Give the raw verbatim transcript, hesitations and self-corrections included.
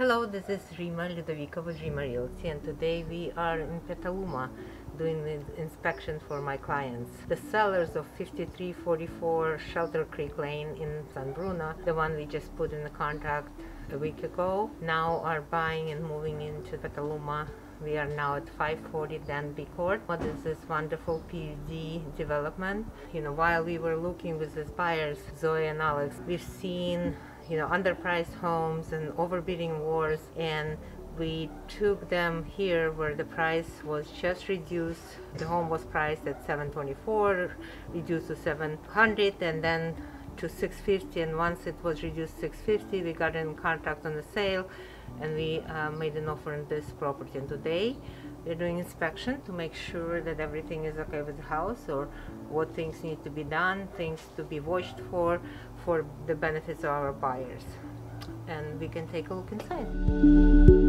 Hello, this is Rima Ludovica with Rima Realty, and today we are in Petaluma doing the inspection for my clients. The sellers of fifty-three forty-four Shelter Creek Lane in San Bruno, the one we just put in the contract a week ago, now are buying and moving into Petaluma. We are now at five forty Danby Court. What is this wonderful P U D development? You know, while we were looking with these buyers, Zoe and Alex, we've seen you know, underpriced homes and overbidding wars, and we took them here where the price was just reduced. The home was priced at seven twenty-four, reduced to seven hundred, and then to six fifty, and once it was reduced to six fifty, we got in contract on the sale, and we uh, made an offer on this property. And today we're doing inspection to make sure that everything is okay with the house, or what things need to be done, things to be watched for, for the benefits of our buyers. And we can take a look inside.